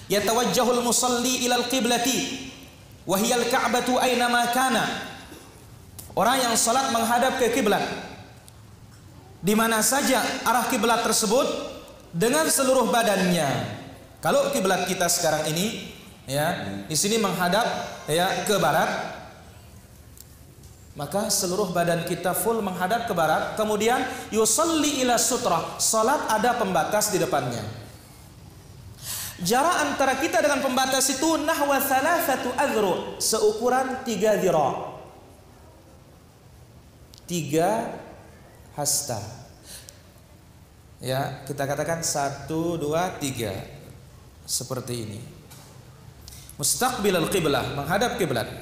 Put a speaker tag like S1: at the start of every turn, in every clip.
S1: Yatawajjahul musalli ilal qiblati wa hiyal ka'batu aina ma kana. Orang yang salat menghadap ke kiblat, di mana saja arah kiblat tersebut dengan seluruh badannya. Kalau kiblat kita sekarang ini ya, di sini menghadap ya ke barat, maka seluruh badan kita full menghadap ke barat. Kemudian yusalli ila sutrah, salat ada pembatas di depannya. Jarak antara kita dengan pembatas itu nahwa thalathatu adhru, seukuran 3 dhira', 3 hasta. Ya, kita katakan 1, 2, 3 seperti ini. Mustaqbilal qiblah, menghadap kiblat.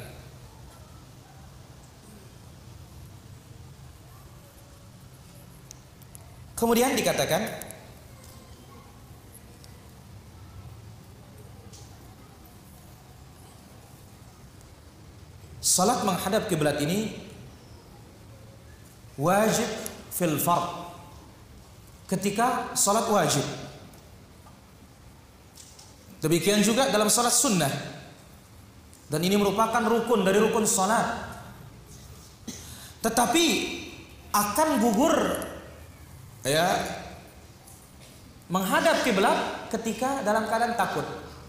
S1: Kemudian dikatakan salat menghadap kiblat ini wajib fil fard, ketika salat wajib. Demikian juga dalam salat sunnah, dan ini merupakan rukun dari rukun salat. Tetapi akan gugur ya menghadap kiblat ketika dalam keadaan takut.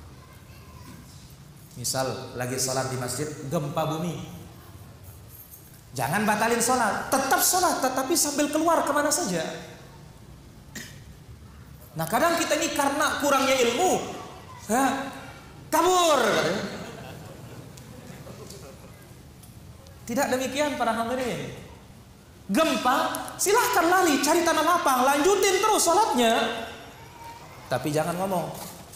S1: Misal lagi salat di masjid, gempa bumi, jangan batalin salat, tetap salat, tetapi sambil keluar kemana saja. Nah, kadang kita ini karena kurangnya ilmu ya, kabur. Tidak demikian para hadirin. Gempa, silahkan lari, cari tanah lapang, lanjutin terus salatnya, tapi jangan ngomong.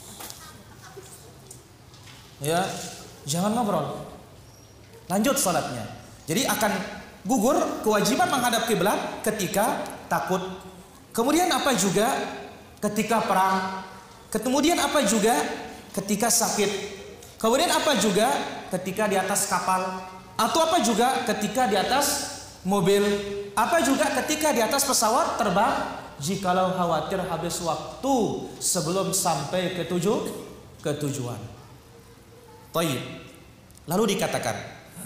S1: Ya, jangan ngobrol. Lanjut salatnya. Jadi akan gugur kewajiban menghadap kiblat ketika takut. Kemudian apa juga ketika perang. Kemudian apa juga ketika sakit. Kemudian apa juga ketika di atas kapal. Atau apa juga ketika di atas mobil. Apa juga ketika di atas pesawat terbang, jikalau khawatir habis waktu sebelum sampai ke tujuan. Taib. Lalu dikatakan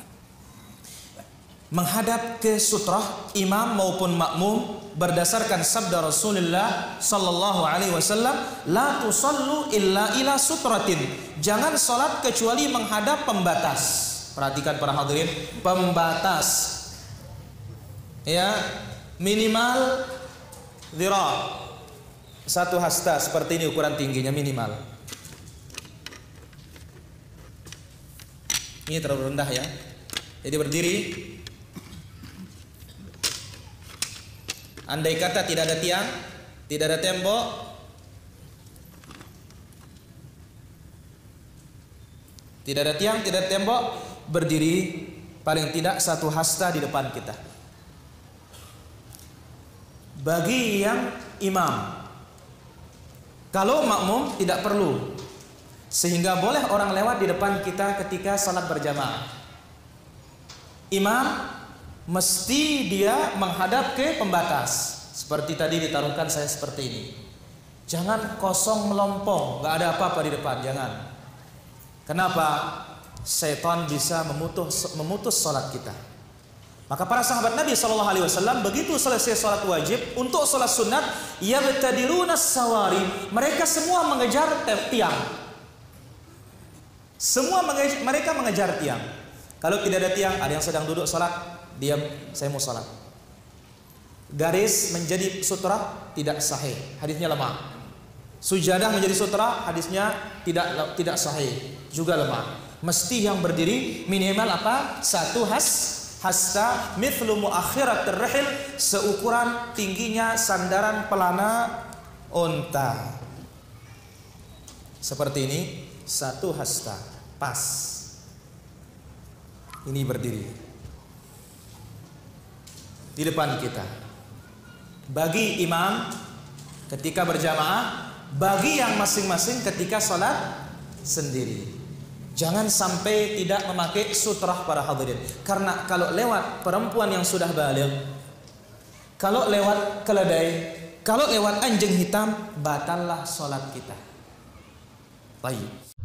S1: menghadap ke sutrah imam maupun makmum berdasarkan sabda Rasulullah sallallahu alaihi wasallam, la tusallu illa ila sutratin. Jangan salat kecuali menghadap pembatas. Perhatikan para hadirin, pembatas. Ya, minimal dhira', 1 hasta, seperti ini ukuran tingginya minimal. Ini terlalu rendah ya. Jadi berdiri. Andai kata tidak ada tiang, tidak ada tembok, tidak ada tiang, tidak ada tembok, berdiri paling tidak 1 hasta di depan kita. Bagi yang imam, kalau makmum tidak perlu, sehingga boleh orang lewat di depan kita ketika salat berjamaah. Imam mesti dia menghadap ke pembatas. Seperti tadi ditaruhkan saya seperti ini. Jangan kosong melompong, nggak ada apa-apa di depan, jangan. Kenapa? Setan bisa memutus salat kita. Maka para sahabat Nabi sallallahu alaihi wasallam begitu selesai salat wajib, untuk salat sunat yabtadiruna sawari, mereka semua mengejar tiang. Mereka mengejar tiang. Kalau tidak ada tiang, ada yang sedang duduk salat, diam, saya mau salat. Garis menjadi sutra tidak sahih, hadisnya lemah. Sujadah menjadi sutra, hadisnya tidak sahih, juga lemah. Mesti yang berdiri minimal apa? 1 hasta mithlu muakhiratir rahil, seukuran tingginya sandaran pelana unta. Seperti ini, 1 hasta, pas. Ini berdiri di depan kita. Bagi imam ketika berjamaah, bagi yang masing-masing ketika sholat sendiri. Jangan sampai tidak memakai sutrah para hadirin. Karena kalau lewat perempuan yang sudah baligh, kalau lewat keledai, kalau lewat anjing hitam, batallah sholat kita. Baik.